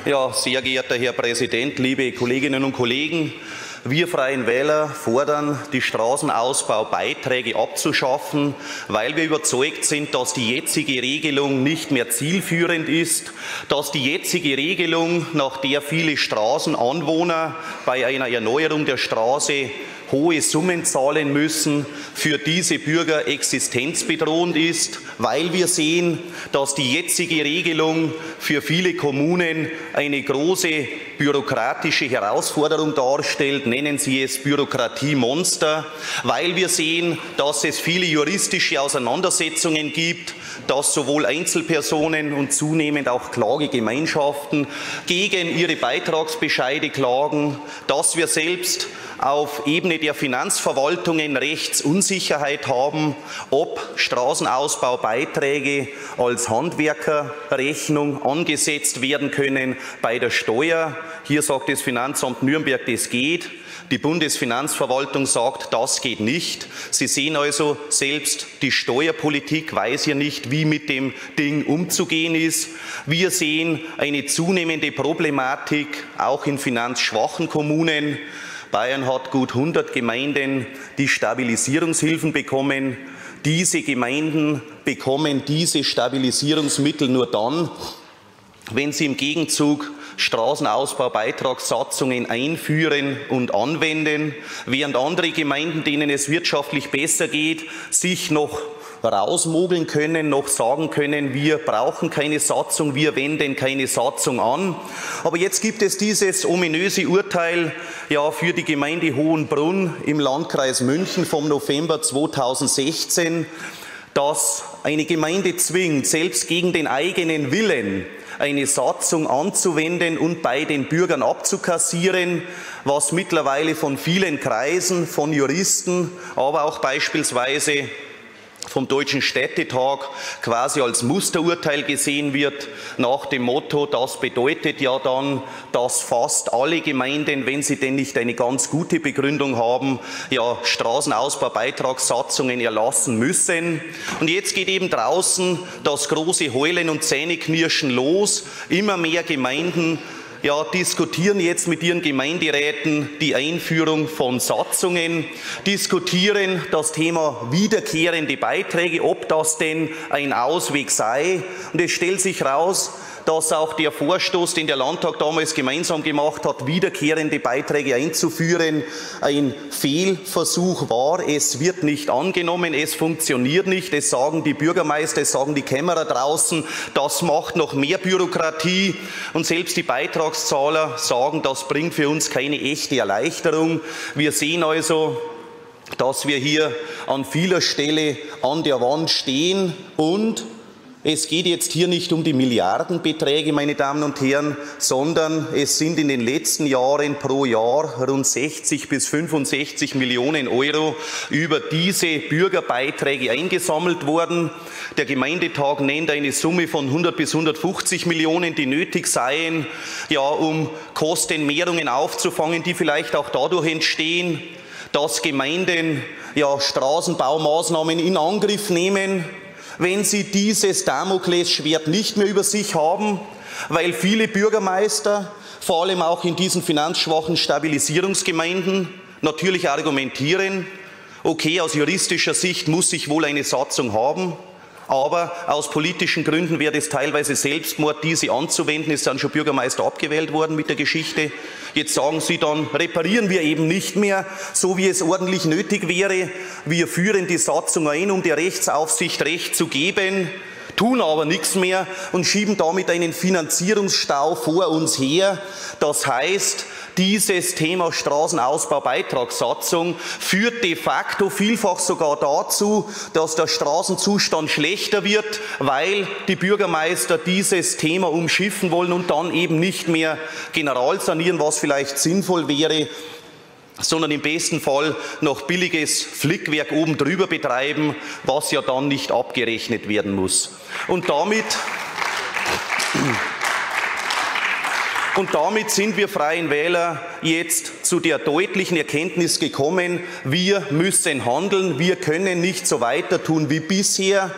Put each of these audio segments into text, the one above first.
Ja, sehr geehrter Herr Präsident, liebe Kolleginnen und Kollegen, wir Freien Wähler fordern, die Straßenausbaubeiträge abzuschaffen, weil wir überzeugt sind, dass die jetzige Regelung nicht mehr zielführend ist, dass die jetzige Regelung, nach der viele Straßenanwohner bei einer Erneuerung der Straße hohe Summen zahlen müssen, für diese Bürger existenzbedrohend ist, weil wir sehen, dass die jetzige Regelung für viele Kommunen eine große bürokratische Herausforderung darstellt, nennen Sie es Bürokratiemonster, weil wir sehen, dass es viele juristische Auseinandersetzungen gibt, dass sowohl Einzelpersonen und zunehmend auch Klagegemeinschaften gegen ihre Beitragsbescheide klagen, dass wir selbst auf Ebene der Finanzverwaltungen Rechtsunsicherheit haben, ob Straßenausbaubeiträge als Handwerkerrechnung angesetzt werden können bei der Steuer. Hier sagt das Finanzamt Nürnberg, das geht. Die Bundesfinanzverwaltung sagt, das geht nicht. Sie sehen also, selbst die Steuerpolitik weiß ja nicht, wie mit dem Ding umzugehen ist. Wir sehen eine zunehmende Problematik auch in finanzschwachen Kommunen. Bayern hat gut 100 Gemeinden, die Stabilisierungshilfen bekommen. Diese Gemeinden bekommen diese Stabilisierungsmittel nur dann, wenn sie im Gegenzug Straßenausbaubeitragssatzungen einführen und anwenden, während andere Gemeinden, denen es wirtschaftlich besser geht, sich noch rausmogeln können, noch sagen können, wir brauchen keine Satzung, wir wenden keine Satzung an. Aber jetzt gibt es dieses ominöse Urteil für die Gemeinde Hohenbrunn im Landkreis München vom November 2016, das eine Gemeinde zwingt, selbst gegen den eigenen Willen eine Satzung anzuwenden und bei den Bürgern abzukassieren, was mittlerweile von vielen Kreisen, von Juristen, aber auch beispielsweise vom Deutschen Städtetag quasi als Musterurteil gesehen wird, nach dem Motto, das bedeutet ja dann, dass fast alle Gemeinden, wenn sie denn nicht eine ganz gute Begründung haben, Straßenausbaubeitragssatzungen erlassen müssen. Und jetzt geht eben draußen das große Heulen und Zähneknirschen los. Immer mehr Gemeinden diskutieren jetzt mit ihren Gemeinderäten die Einführung von Satzungen, diskutieren das Thema wiederkehrende Beiträge, ob das denn ein Ausweg sei. Und es stellt sich heraus, dass auch der Vorstoß, den der Landtag damals gemeinsam gemacht hat, wiederkehrende Beiträge einzuführen, ein Fehlversuch war. Es wird nicht angenommen, es funktioniert nicht. Es sagen die Bürgermeister, es sagen die Kämmerer draußen, das macht noch mehr Bürokratie. Und selbst die Beitragszahler sagen, das bringt für uns keine echte Erleichterung. Wir sehen also, dass wir hier an vieler Stelle an der Wand stehen und es geht jetzt hier nicht um die Milliardenbeträge, meine Damen und Herren, sondern es sind in den letzten Jahren pro Jahr rund 60 bis 65 Millionen Euro über diese Bürgerbeiträge eingesammelt worden. Der Gemeindetag nennt eine Summe von 100 bis 150 Millionen, die nötig seien, um Kostenmehrungen aufzufangen, die vielleicht auch dadurch entstehen, dass Gemeinden Straßenbaumaßnahmen in Angriff nehmen, wenn sie dieses Damoklesschwert nicht mehr über sich haben, weil viele Bürgermeister, vor allem auch in diesen finanzschwachen Stabilisierungsgemeinden, natürlich argumentieren, okay, aus juristischer Sicht muss ich wohl eine Satzung haben, aber aus politischen Gründen wäre es teilweise Selbstmord, diese anzuwenden. Es sind schon Bürgermeister abgewählt worden mit der Geschichte. Jetzt sagen sie dann, reparieren wir eben nicht mehr, so wie es ordentlich nötig wäre. Wir führen die Satzung ein, um der Rechtsaufsicht Recht zu geben, tun aber nichts mehr und schieben damit einen Finanzierungsstau vor uns her. Das heißt, dieses Thema Straßenausbaubeitragssatzung führt de facto vielfach sogar dazu, dass der Straßenzustand schlechter wird, weil die Bürgermeister dieses Thema umschiffen wollen und dann eben nicht mehr generalsanieren, was vielleicht sinnvoll wäre, sondern im besten Fall noch billiges Flickwerk oben drüber betreiben, was ja dann nicht abgerechnet werden muss. Und damit sind wir Freien Wähler jetzt zu der deutlichen Erkenntnis gekommen, wir müssen handeln, wir können nicht so weiter tun wie bisher.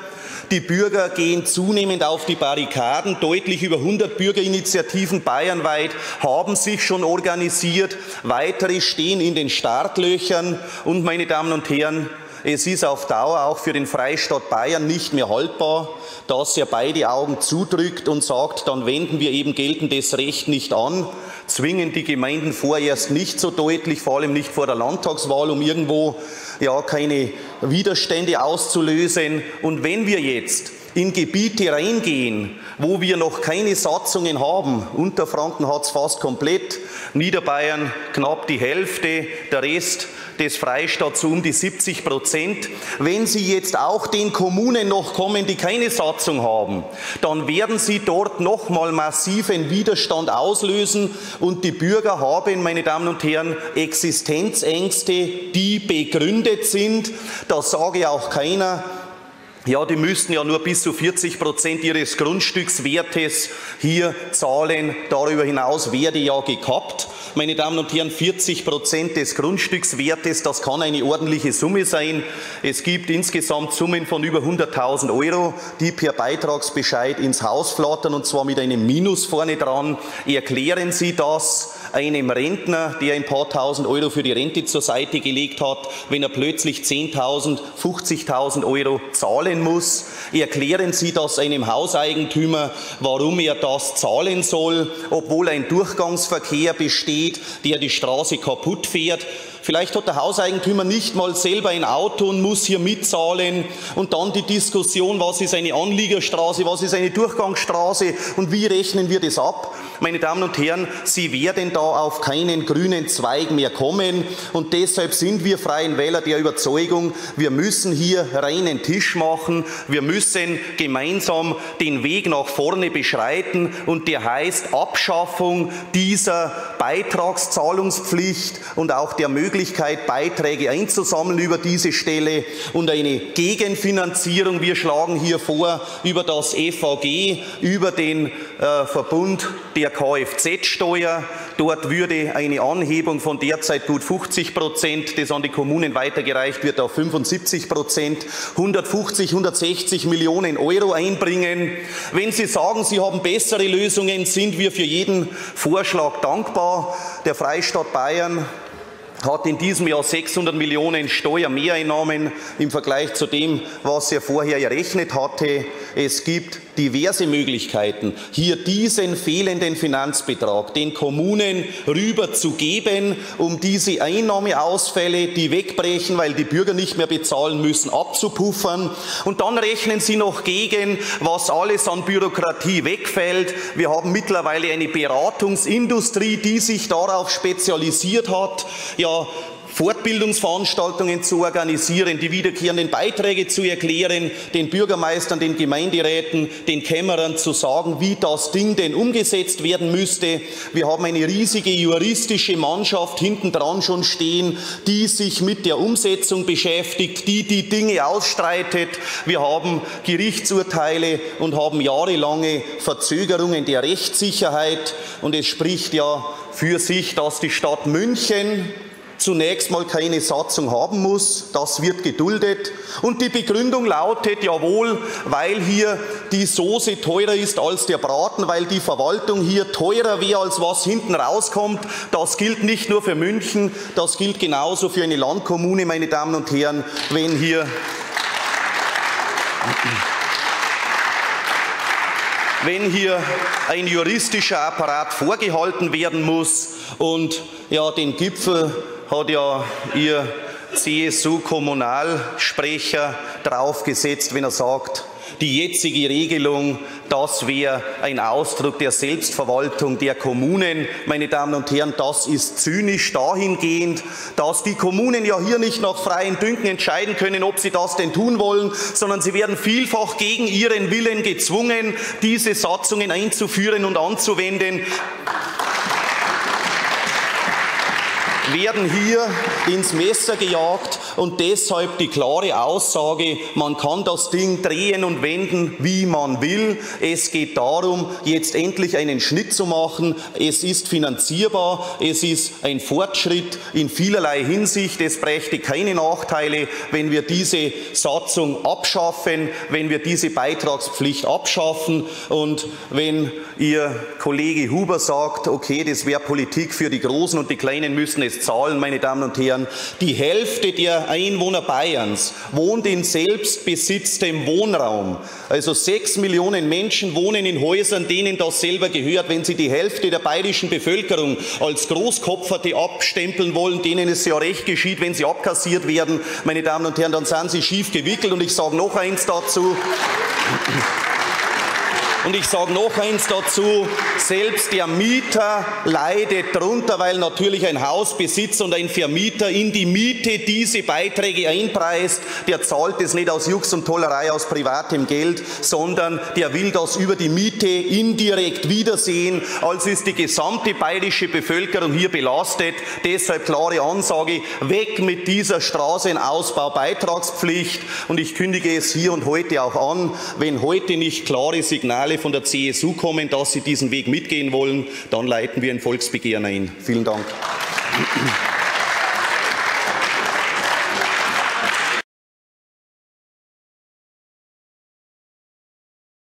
Die Bürger gehen zunehmend auf die Barrikaden. Deutlich über 100 Bürgerinitiativen bayernweit haben sich schon organisiert. Weitere stehen in den Startlöchern. Und, meine Damen und Herren, es ist auf Dauer auch für den Freistaat Bayern nicht mehr haltbar, dass er beide Augen zudrückt und sagt, dann wenden wir eben geltendes Recht nicht an, zwingen die Gemeinden vorerst nicht so deutlich, vor allem nicht vor der Landtagswahl, um irgendwo keine Widerstände auszulösen. Und wenn wir jetzt in Gebiete reingehen, wo wir noch keine Satzungen haben, Unterfranken hat es fast komplett, Niederbayern knapp die Hälfte, der Rest des Freistaats um die 70%. Wenn Sie jetzt auch den Kommunen noch kommen, die keine Satzung haben, dann werden Sie dort nochmal massiven Widerstand auslösen und die Bürger haben, meine Damen und Herren, Existenzängste, die begründet sind. Da sage auch keiner, ja, die müssten ja nur bis zu 40% ihres Grundstückswertes hier zahlen. Darüber hinaus werde ja gekappt. Meine Damen und Herren, 40% des Grundstückswertes, das kann eine ordentliche Summe sein. Es gibt insgesamt Summen von über 100.000 €, die per Beitragsbescheid ins Haus flattern, und zwar mit einem Minus vorne dran. Erklären Sie das einem Rentner, der ein paar tausend Euro für die Rente zur Seite gelegt hat, wenn er plötzlich 10.000, 50.000 € zahlen muss? Erklären Sie das einem Hauseigentümer, warum er das zahlen soll, obwohl ein Durchgangsverkehr besteht, der die Straße kaputt fährt? Vielleicht hat der Hauseigentümer nicht mal selber ein Auto und muss hier mitzahlen. Und dann die Diskussion, was ist eine Anliegerstraße, was ist eine Durchgangsstraße und wie rechnen wir das ab? Meine Damen und Herren, Sie werden da auf keinen grünen Zweig mehr kommen. Und deshalb sind wir Freien Wähler der Überzeugung, wir müssen hier reinen Tisch machen. Wir müssen gemeinsam den Weg nach vorne beschreiten. Und der heißt Abschaffung dieser Beitragszahlungspflicht und auch der Möglichkeit, Beiträge einzusammeln über diese Stelle und eine Gegenfinanzierung. Wir schlagen hier vor, über das FAG, über den Verbund der Kfz-Steuer. Dort würde eine Anhebung von derzeit gut 50%, das an die Kommunen weitergereicht wird, auf 75%, 150, 160 Millionen € einbringen. Wenn Sie sagen, Sie haben bessere Lösungen, sind wir für jeden Vorschlag dankbar. Der Freistaat Bayern hat in diesem Jahr 600 Millionen Steuermehreinnahmen im Vergleich zu dem, was er vorher errechnet hatte. Es gibt diverse Möglichkeiten, hier diesen fehlenden Finanzbetrag den Kommunen rüberzugeben, um diese Einnahmeausfälle, die wegbrechen, weil die Bürger nicht mehr bezahlen müssen, abzupuffern. Und dann rechnen Sie noch gegen, was alles an Bürokratie wegfällt. Wir haben mittlerweile eine Beratungsindustrie, die sich darauf spezialisiert hat, Fortbildungsveranstaltungen zu organisieren, die wiederkehrenden Beiträge zu erklären, den Bürgermeistern, den Gemeinderäten, den Kämmerern zu sagen, wie das Ding denn umgesetzt werden müsste. Wir haben eine riesige juristische Mannschaft hinten dran schon stehen, die sich mit der Umsetzung beschäftigt, die die Dinge ausstreitet. Wir haben Gerichtsurteile und haben jahrelange Verzögerungen der Rechtssicherheit. Und es spricht ja für sich, dass die Stadt München zunächst mal keine Satzung haben muss. Das wird geduldet. Und die Begründung lautet, jawohl, weil hier die Soße teurer ist als der Braten, weil die Verwaltung hier teurer wäre, als was hinten rauskommt. Das gilt nicht nur für München, das gilt genauso für eine Landkommune, meine Damen und Herren, wenn hier ein juristischer Apparat vorgehalten werden muss. Und den Gipfel hat ja Ihr CSU-Kommunalsprecher draufgesetzt, wenn er sagt, die jetzige Regelung, das wäre ein Ausdruck der Selbstverwaltung der Kommunen. Meine Damen und Herren, das ist zynisch dahingehend, dass die Kommunen ja hier nicht nach freien Dünken entscheiden können, ob sie das denn tun wollen, sondern sie werden vielfach gegen ihren Willen gezwungen, diese Satzungen einzuführen und anzuwenden. werden hier ins Messer gejagt und deshalb die klare Aussage, man kann das Ding drehen und wenden, wie man will. Es geht darum, jetzt endlich einen Schnitt zu machen. Es ist finanzierbar, es ist ein Fortschritt in vielerlei Hinsicht. Es brächte keine Nachteile, wenn wir diese Satzung abschaffen, wenn wir diese Beitragspflicht abschaffen und wenn Ihr Kollege Huber sagt, okay, das wäre Politik für die Großen und die Kleinen müssen es zahlen, meine Damen und Herren. Die Hälfte der Einwohner Bayerns wohnt in selbstbesitztem Wohnraum. Also 6 Millionen Menschen wohnen in Häusern, denen das selber gehört. Wenn Sie die Hälfte der bayerischen Bevölkerung als Großkopferte abstempeln wollen, denen es ja recht geschieht, wenn sie abkassiert werden, meine Damen und Herren, dann sind Sie schief gewickelt. Und ich sage noch eins dazu. Selbst der Mieter leidet darunter, weil natürlich ein Hausbesitzer und ein Vermieter in die Miete diese Beiträge einpreist. Der zahlt es nicht aus Jux und Tollerei, aus privatem Geld, sondern der will das über die Miete indirekt wiedersehen. Also ist die gesamte bayerische Bevölkerung hier belastet. Deshalb klare Ansage, weg mit dieser Straßenausbau-Beitragspflicht. Und ich kündige es hier und heute auch an, wenn heute nicht klare Signale von der CSU kommen, dass sie diesen Weg mitgehen wollen, dann leiten wir ein Volksbegehren ein. Vielen Dank.